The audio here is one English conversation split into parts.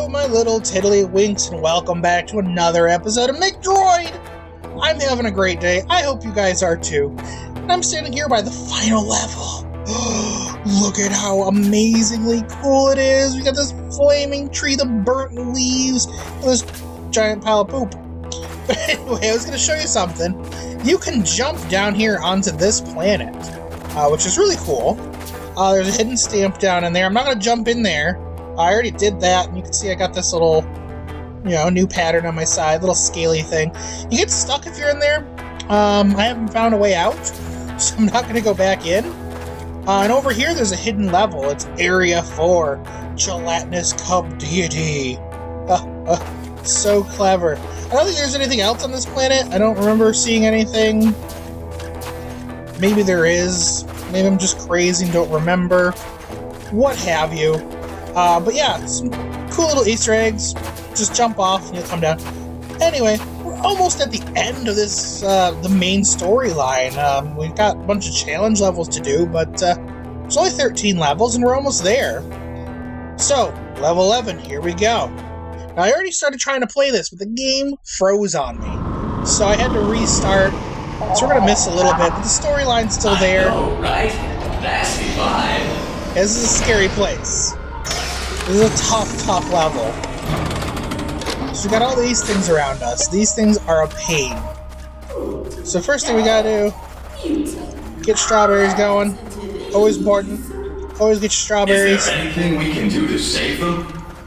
Hello, my little tiddlywinks, and welcome back to another episode of McDroid! I'm having a great day. I hope you guys are too. And I'm standing here by the final level. Look at how amazingly cool it is. We got this flaming tree, the burnt leaves, and this giant pile of poop. But anyway, I was going to show you something. You can jump down here onto this planet, which is really cool. There's a hidden stamp down in there. I'm not going to jump in there. I already did that, and you can see I got this little, new pattern on my side, little scaly thing. You get stuck if you're in there. I haven't found a way out, so I'm not going to go back in. And over here, there's a hidden level. It's Area 4, Gelatinous Cup Deity. So clever. I don't think there's anything else on this planet. I don't remember seeing anything. Maybe there is. Maybe I'm just crazy and don't remember. What have you. But yeah, some cool little Easter eggs. Just jump off and you'll come down. Anyway, we're almost at the end of this, the main storyline. We've got a bunch of challenge levels to do, but there's only 13 levels and we're almost there. So, level 11, here we go. Now, I already started trying to play this, but the game froze on me. So I had to restart. So we're going to miss a little bit, but the storyline's still there. I know, right? Nasty vibe. This is a scary place. This is a tough level. So we got all these things around us. These things are a pain. So first thing we gotta do, get strawberries going. Always important. Always get your strawberries. Is there anything we can do to save them?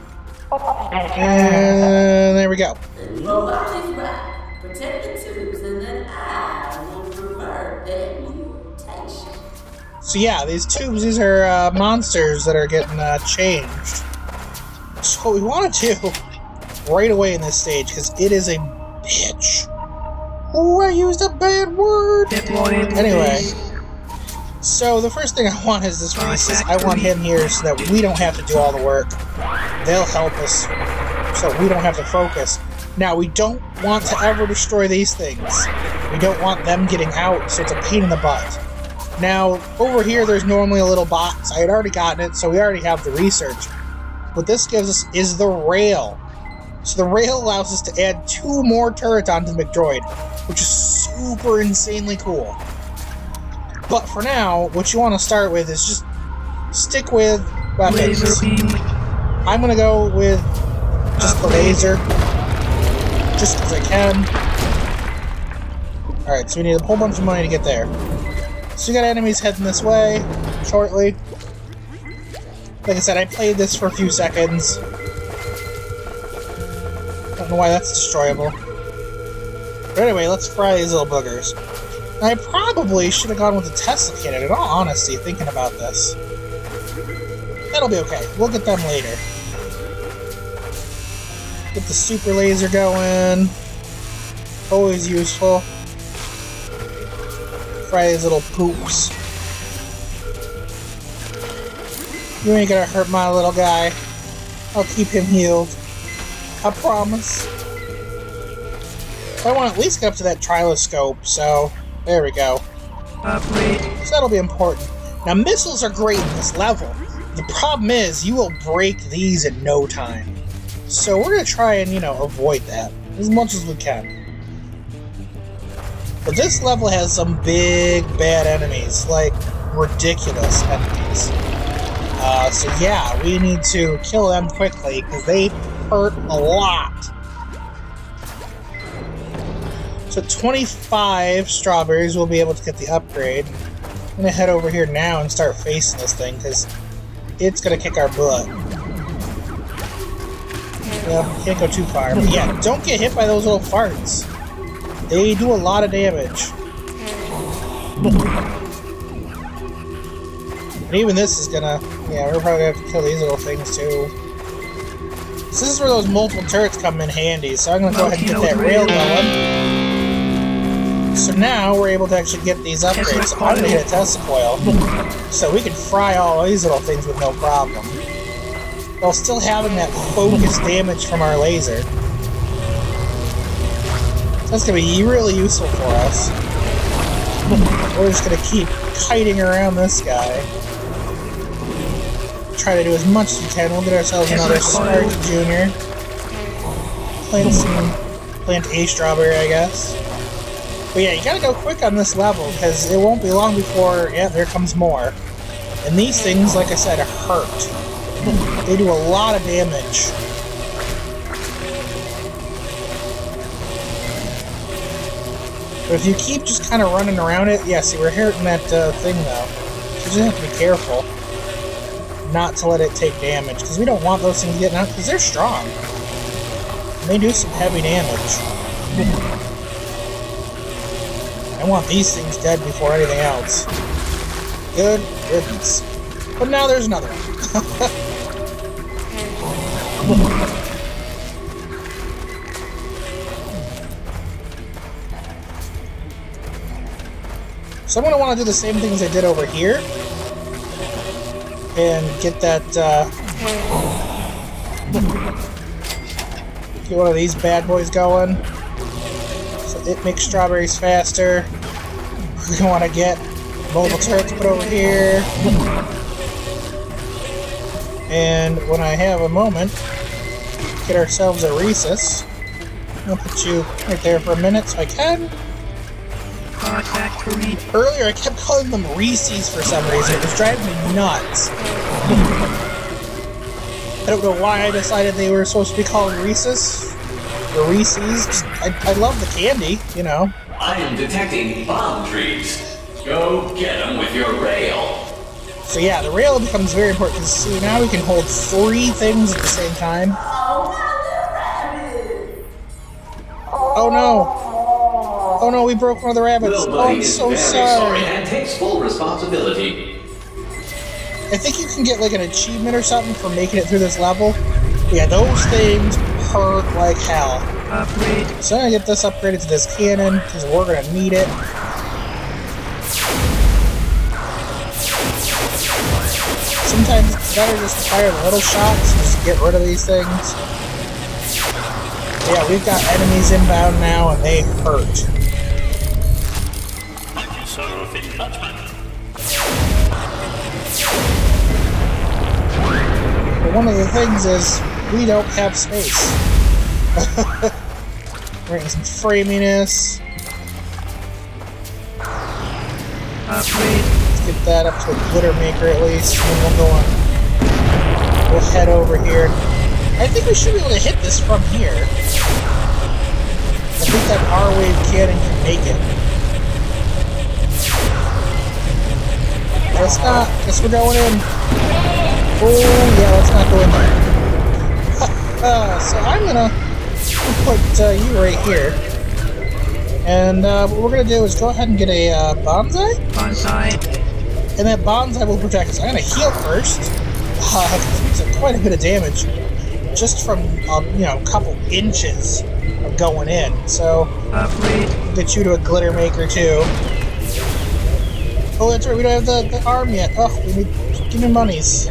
And there we go. Protect the tubes, and then I will revert their mutation. So yeah, these tubes, these are monsters that are getting changed. So what we want to do right away in this stage, because it is a bitch. Oh, I used a bad word! Anyway, so the first thing I want is this Reese's. I want him here so that we don't have to do all the work. They'll help us so we don't have to focus. Now, we don't want to ever destroy these things. We don't want them getting out, so it's a pain in the butt. Now, over here, there's normally a little box. I had already gotten it, so we already have the research. What this gives us is the rail. So the rail allows us to add 2 more turrets onto the McDroid, which is super insanely cool. But for now, what you want to start with is just stick with weapons. I'm going to go with just the laser, just because I can. Alright, so we need a whole bunch of money to get there. So we got enemies heading this way, shortly. Like I said, I played this for a few seconds. Don't know why that's destroyable. But anyway, let's fry these little boogers. Now, I probably should have gone with the Tesla cannon, in all honesty, thinking about this. That'll be okay. We'll get them later. Get the super laser going. Always useful. Fry these little poops. You ain't gonna hurt my little guy. I'll keep him healed. I promise. I want to at least get up to that triloscope, so there we go. So that'll be important. Now, missiles are great in this level. The problem is, you will break these in no time. So we're gonna try and, avoid that as much as we can. But this level has some big, bad enemies, like ridiculous enemies. So yeah, we need to kill them quickly, because they hurt a lot. So 25 strawberries, we'll be able to get the upgrade. I'm going to head over here now and start facing this thing, because it's going to kick our butt. Well, can't go too far. But yeah, don't get hit by those little farts. They do a lot of damage. And even this is gonna... Yeah, we're probably gonna have to kill these little things too. So this is where those multiple turrets come in handy, so I'm gonna go ahead and get that rail going. So now we're able to actually get these upgrades. So I'm gonna hit a Tesla coil, so we can fry all these little things with no problem. While still having that focus damage from our laser. That's gonna be really useful for us. We're just gonna keep kiting around this guy. try to do as much as we can. We'll get ourselves another Sparky Jr. Plant a strawberry, I guess. But yeah, you gotta go quick on this level, because it won't be long before, yeah, there comes more. And these things, like I said, hurt. They do a lot of damage. But if you keep just kind of running around it, yeah, see, we're hurting that thing, though. So you just have to be careful not to let it take damage, because we don't want those things getting out, because they're strong. And they do some heavy damage. I want these things dead before anything else. Good riddance. But now there's another one. So I'm going to want to do the same things I did over here. And get that, get one of these bad boys going. So it makes strawberries faster. We're going to want to get mobile turrets put over here. And when I have a moment, get ourselves a Reese's. I'll put you right there for a minute so I can. Earlier I kept calling them Reese's for some reason. It was driving me nuts. I don't know why I decided they were supposed to be called Reese's. Or Reese's. I love the candy, you know. I am detecting bomb trees. Go get them with your rail. So yeah, the rail becomes very important, because see, now we can hold 3 things at the same time. Oh no! Oh no, we broke one of the rabbits. Oh, I'm so sorry. And takes full responsibility. I think you can get like an achievement or something for making it through this level. But yeah, those things hurt like hell. Upgrade. So I'm gonna get this upgraded to this cannon, because we're gonna need it. Sometimes it's better just to fire little shots, just to get rid of these things. Yeah, we've got enemies inbound now, and they hurt. But one of the things is, we don't have space. We're getting some framiness. Upgrade. Get that up to a glitter maker at least, and then we'll go on. We'll head over here. I think we should be able to hit this from here. I think that R-Wave cannon can make it. Let's not. Guess we're going in. Oh, yeah, let's not go in there. So I'm gonna put you right here. And what we're gonna do is go ahead and get a bonsai. Bonsai. And that bonsai will protect us. I'm gonna heal first. Because it's quite a bit of damage. Just from, you know, a couple inches of going in. So, Upgrade. get you to a glitter maker too. Oh, that's right, we don't have the arm yet. Oh, we need, give me monies.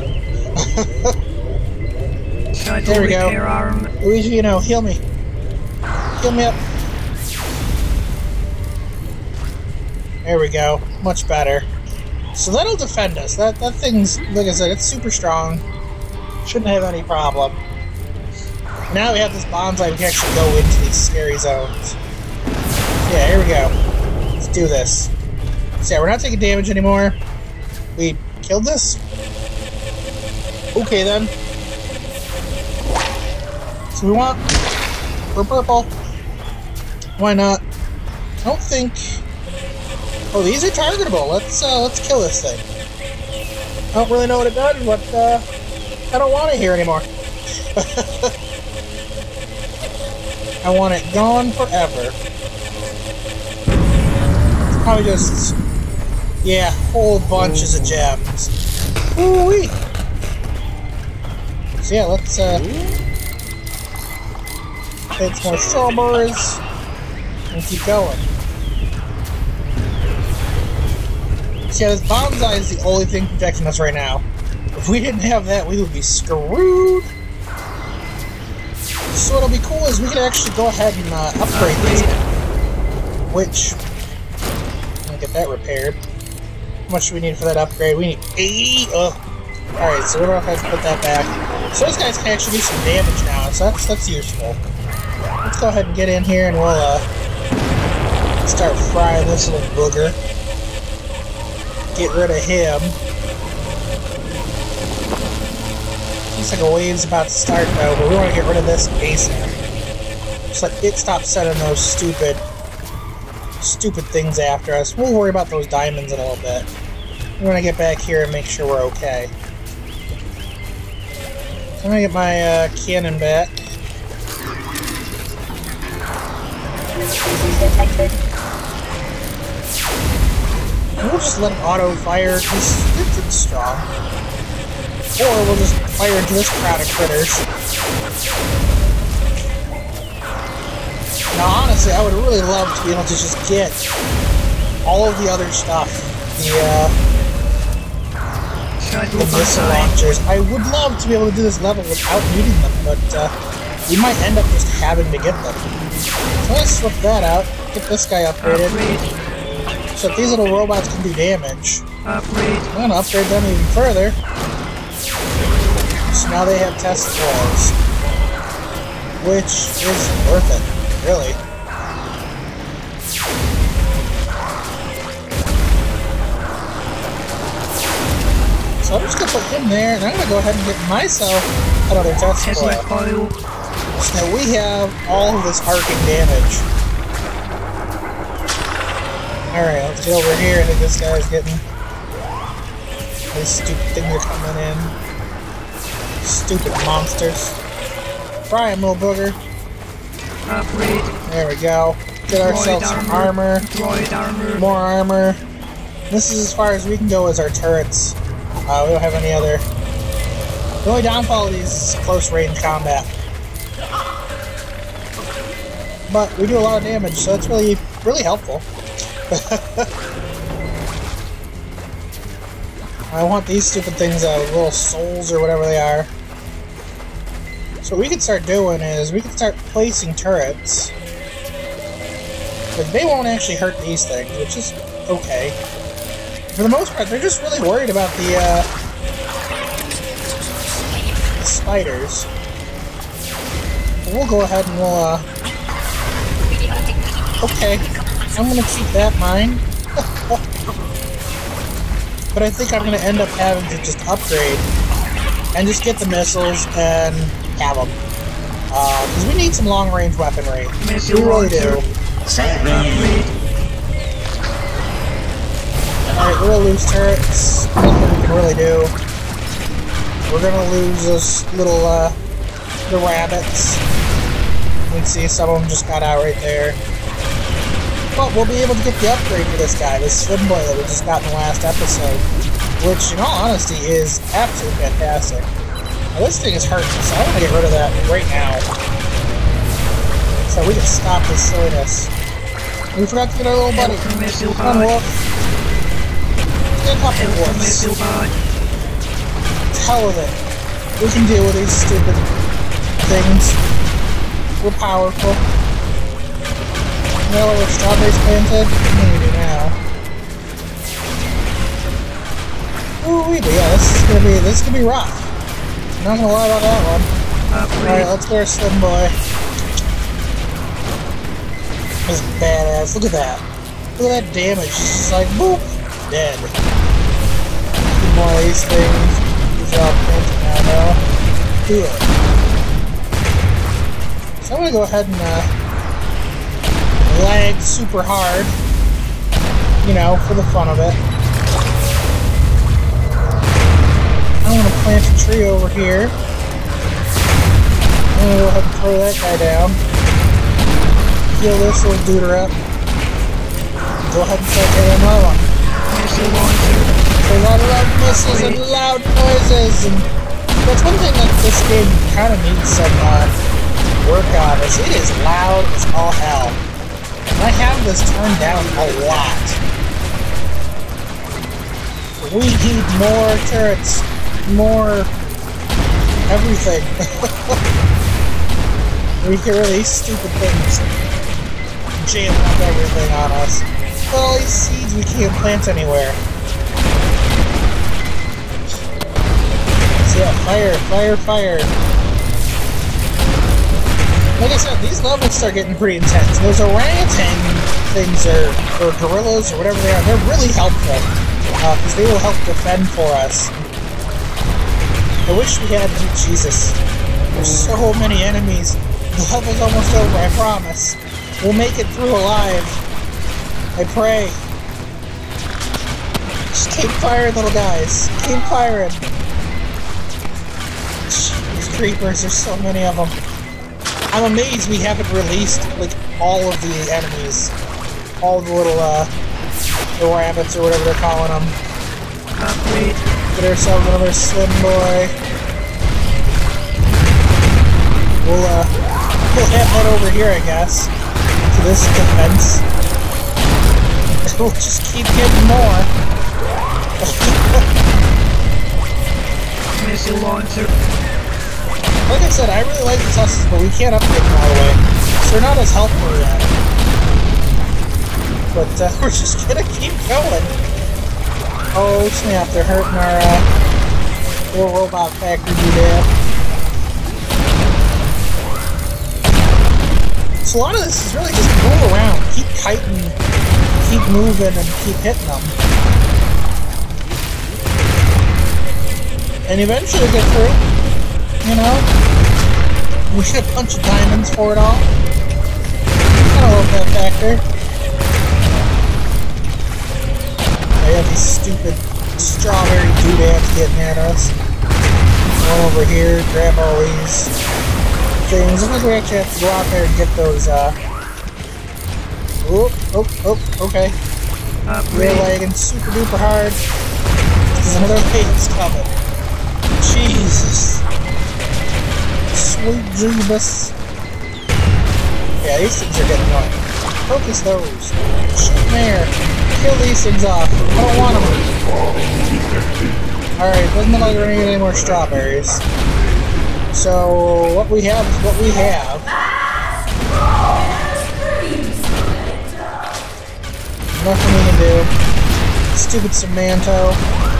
There we go. Arm. Luigi, you know, heal me. Heal me up. There we go. Much better. So that'll defend us. That thing's, like I said, it's super strong. Shouldn't have any problem. Now we have this bonsai, we can actually go into these scary zones. Yeah, here we go. Let's do this. So yeah, we're not taking damage anymore. We killed this? Okay then. So we want for purple. Why not? I don't think. Oh, these are targetable. Let's kill this thing. I don't really know what it does, but I don't want it here anymore. I want it gone forever. It's probably just, yeah, whole bunches of gems. Ooh-wee. So yeah, let's take some more strawberries and keep going. So yeah, this bonsai is the only thing protecting us right now. If we didn't have that, we would be screwed. So what'll be cool is we can actually go ahead and upgrade these. Which, I'm gonna get that repaired. How much do we need for that upgrade? We need 80. Alright, so we're gonna have to put that back. So those guys can actually do some damage now, so that's useful. Let's go ahead and get in here and we'll start frying this little booger. Get rid of him. Looks like a wave's about to start though, but we want to get rid of this ASAP. Just like it stops sending those stupid things after us. We'll worry about those diamonds in a little bit. We want to get back here and make sure we're okay. I'm gonna get my cannon back. We'll just let it auto fire because it's strong. Or we'll just fire into this crowd of critters. Now honestly, I would really love to be able to just get all of the other stuff. The missile launchers. I would love to be able to do this level without needing them, but we might end up just having to get them. So let's swap that out. Get this guy upgraded. So that these little robots can do damage. I'm gonna upgrade them even further. So now they have testicles. Which is worth it, really. So I'm just gonna put him there, and I'm gonna go ahead and get myself another testicle. So that we have all of this arcing damage. Alright, let's get over here. I think this guy's getting... These stupid things are coming in. Stupid monsters. Fry him, little booger. There we go. Get ourselves some armor. More armor. This is as far as we can go as our turrets. We don't have any other... The only downfall of these is close range combat. But we do a lot of damage, so it's really, really helpful. I want these stupid things, little souls or whatever they are. So what we can start doing is we can start placing turrets. But they won't actually hurt these things, which is okay. For the most part, they're just really worried about the spiders. But we'll go ahead and we'll, okay. I'm gonna keep that mine. But I think I'm gonna end up having to just upgrade and just get the missiles and have them. Because we need some long-range weaponry. We really do. Alright, we're gonna lose turrets. Nothing we can really do. We're gonna lose those little, the rabbits. You can see some of them just got out right there. But we'll be able to get the upgrade for this guy, this Slim Boy that we just got in the last episode. Which, in all honesty, is absolutely fantastic. Now, this thing is hurting, so I'm gonna get rid of that right now. So we can stop this silliness. We forgot to get our little buddy. Come on, Wolf. Get a couple wolves. Hell with it. We can deal with these stupid things. We're powerful. You know what strawberries planted? Maybe now. Ooh, yeah, this is gonna be rough. I'm not gonna lie about that one. Alright, let's go our Slim Boy. This is badass. Look at that. Look at that damage. It's just like, boop, dead. More of these things. These are all planted now, though. Good. So I'm gonna go ahead and, lag super hard, you know, for the fun of it. I'm gonna plant a tree over here. I'm gonna go ahead and throw that guy down. Heal this little duder up. Go ahead and start getting another one. A lot of loud missiles and loud noises, and that's one thing that this game kind of needs some work on. Is it is loud as all hell. I have this turned down a lot. We need more turrets, more everything. We hear these stupid things jam up everything on us. But all these seeds we can't plant anywhere. Yeah, fire, fire, fire. Like I said, these levels start getting pretty intense. Those orangutan things or gorillas or whatever they are, they're really helpful. Because they will help defend for us. I wish we had... Jesus. There's so many enemies. The level's almost over, I promise. We'll make it through alive. I pray. Just keep firing, little guys. Keep firing. These creepers, there's so many of them. I'm amazed we haven't released, like, all of the enemies. All the little, the rabbits or whatever they're calling them. Get ourselves another slim boy. We'll head that over here, I guess. To this defense. We'll just keep getting more. Missile launcher. Like I said, I really like the Teslas, but we can't upgrade them all the way. So they're not as helpful yet. But we're just gonna keep going. Oh snap, they're hurting our little robot factory doodad. So a lot of this is really just move around, keep kiting, keep moving, and keep hitting them. And eventually get through, you know? We get a bunch of diamonds for it all. I love that factor. I have these stupid strawberry doodads getting at us. Go over here, grab all these things. Looks like we actually have to go out there and get those, okay. We're lagging super duper hard. There's another wave's coming. Jesus. Sweet Jeebus. Yeah, these things are getting annoying. Focus those. Shoot them there. Kill these things off. I don't want them. Alright, doesn't look like we're gonna get any more strawberries. So, what we have is what we have. Nothing we can do. Stupid Somanto.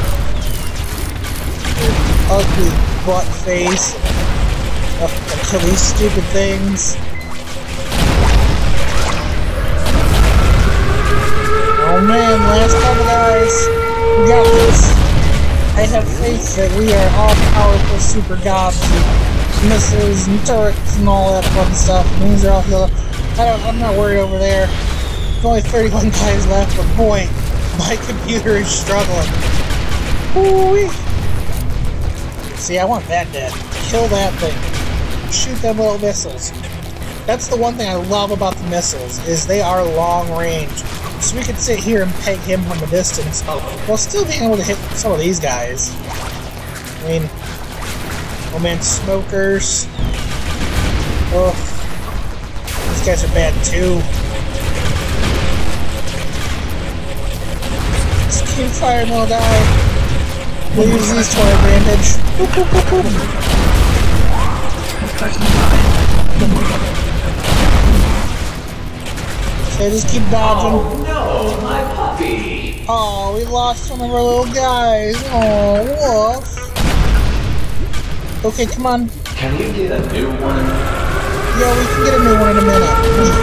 Your ugly butt face. Gotta kill these stupid things. Oh man, last couple guys. We got this. I have faith that we are all-powerful super gods with missiles and turrets and all that fun stuff. And these are all healed up. I'm not worried over there. There's only 31 guys left, but boy, my computer is struggling. Woo-wee. See, I want that dead. Kill that thing. Shoot them little missiles. That's the one thing I love about the missiles, is they are long range. So we could sit here and peg him from a distance while still being able to hit some of these guys. I mean, oh man, smokers. Oh, these guys are bad too. Just keep firing, little guy. We'll use these to our advantage. Okay, just keep dodging. Oh no, my puppy! Oh, we lost some of our little guys. Oh, woof. Okay, come on. Can we get a new one? Yeah, we can get a new one in a minute.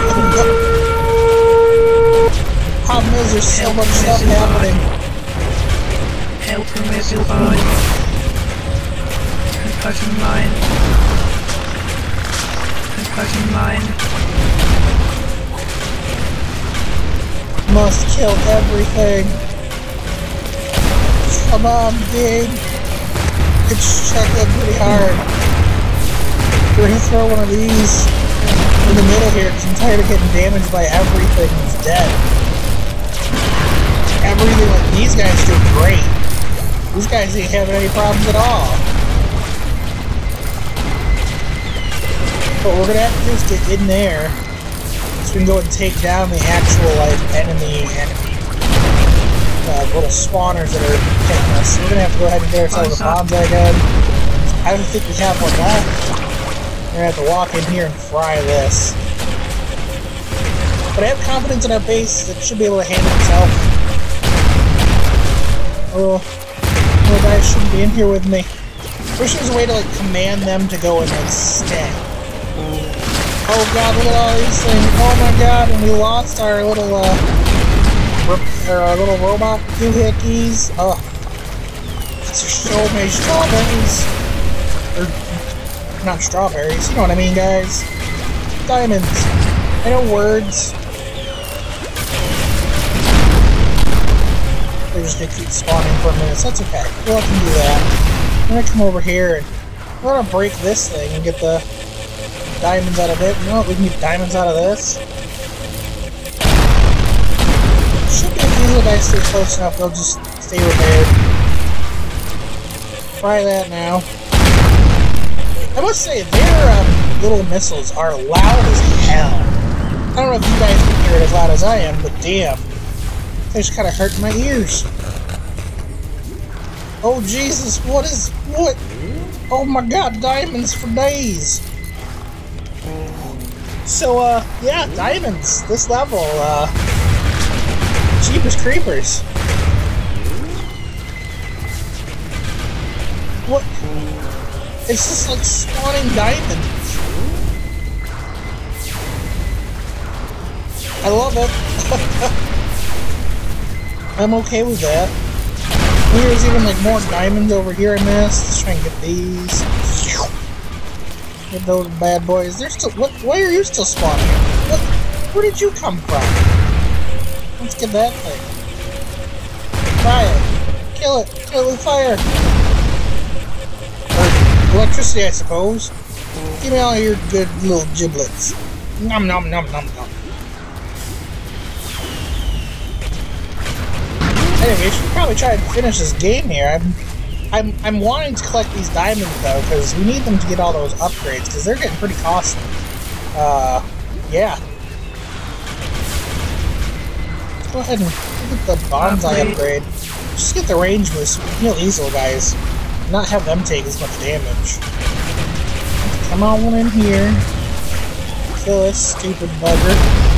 Problem is, there's so much stuff happening. Help from missile mine. Concussion mine. Concussion mine. Must kill everything. Come on, dude. It's chuckling pretty hard. We're gonna throw one of these in the middle here because I'm tired of getting damaged by everything that's dead. Everything like these guys do great. These guys ain't having any problems at all. What we're gonna have to do is get in there so we can go and take down the actual like enemy little spawners that are hitting us. So we're gonna have to go ahead and get ourselves a bomb again. I don't think we have one left. We're gonna have to walk in here and fry this. But I have confidence in our base that it should be able to handle itself. Oh, little guys shouldn't be in here with me. Wish there was a way to like command them to go and like stay. Oh god, look at all these things. Oh my god, and we lost our little robot doohickeys. Oh. There's so many strawberries. Or not strawberries, you know what I mean, guys. Diamonds. I know words. They're just gonna keep spawning for a minute, so that's okay. We'll let them do that. I'm gonna come over here and we're gonna break this thing and get the diamonds out of it. You know what? We can get diamonds out of this. Should be if these little guys stay close enough, they'll just stay repaired. Try that now. I must say, their little missiles are loud as hell. I don't know if you guys can hear it as loud as I am, but damn. They just kind of hurt my ears. Oh Jesus, what? Oh my god, diamonds for days. So, yeah, diamonds. This level, Jeepers Creepers. What? It's just like spawning diamonds. I love it. I'm okay with that. There's even like more diamonds over here in this. Let's try and get these. Get those bad boys. They're still. Why are you still spawning? Where did you come from? Let's get that thing. Try it. Kill it. Kill it with fire. Or electricity, I suppose. Give me all your good little giblets. Nom nom nom nom nom. Anyway, we should probably try and finish this game here. I'm wanting to collect these diamonds though, because we need them to get all those upgrades, because they're getting pretty costly. Yeah. Let's go ahead and get the bonsai upgrade. Just get the range boost so we can heal these little guys. Not have them take as much damage. Come on in here. Kill this stupid bugger.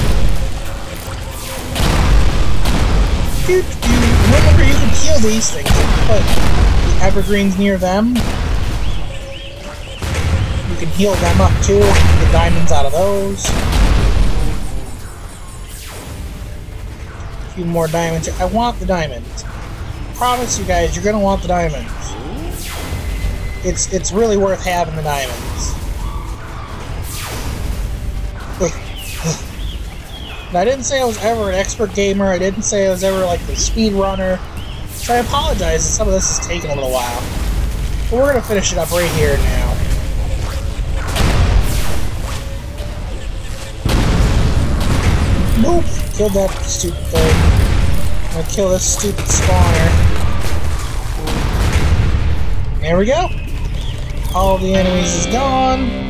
Remember, you can heal these things. You can put the evergreens near them. You can heal them up too. Get the diamonds out of those. A few more diamonds. I want the diamonds. I promise you guys, you're gonna want the diamonds. It's really worth having the diamonds. Now, I didn't say I was ever an expert gamer. I didn't say I was ever like the speedrunner. So I apologize that some of this is taking a little while. But we're gonna finish it up right here now. Nope. Killed that stupid thing. I'm gonna kill this stupid spawner. There we go. All the enemies is gone.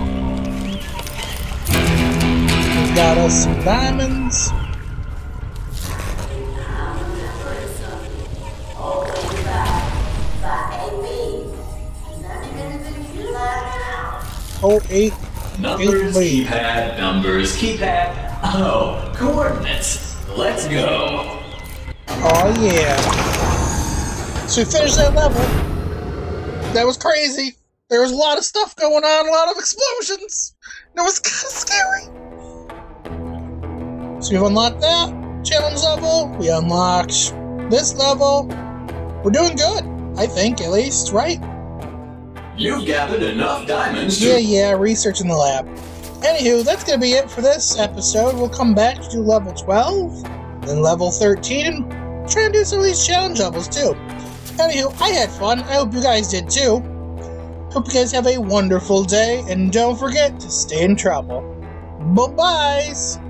Got us some diamonds. Oh, eight. Numbers, keypad, numbers, keypad. Oh, coordinates. Let's go. Oh, yeah. So we finished that level. That was crazy. There was a lot of stuff going on, a lot of explosions. It was kind of scary. So we've unlocked that challenge level, we unlocked this level. We're doing good, I think, at least, right? You've gathered enough diamonds to... Yeah, research in the lab. Anywho, that's gonna be it for this episode. We'll come back to do level 12, then level 13, and try and do some of these challenge levels too. Anywho, I had fun, I hope you guys did too. Hope you guys have a wonderful day, and don't forget to stay in trouble. Bye-byes!